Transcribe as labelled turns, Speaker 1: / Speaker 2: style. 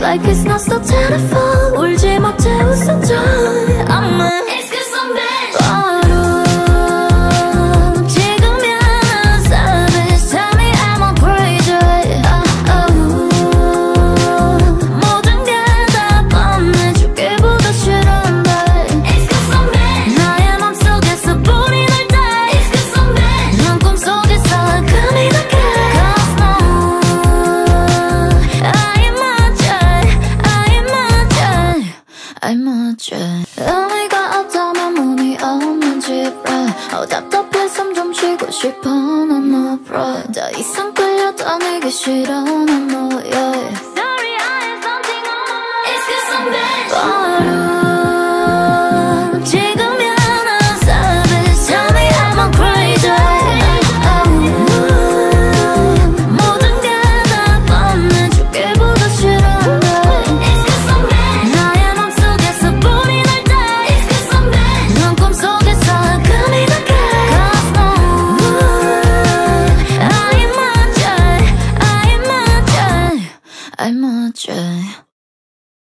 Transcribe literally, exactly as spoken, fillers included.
Speaker 1: like it's not so terrible. 울지 못해 웃어줘. I'm a It's cause I'm bad. 바로 지금이야 savage. Tell me am I crazy? Oh, oh. 모든 게 다 뻔해주기보다 싫은데 It's cause I'm bad. 나의 맘속에서 불이 날 때 It's cause I'm bad. 넌 꿈속에서 금이 나게 Cause no I'm a J 의미가 없다면 문이 없는 집에 어 답답해 숨 좀 쉬고 싶어 난 no pride 더 이상 끌려다니기 싫어 난 너의 Sorry I have something on my mind It's cause I'm bad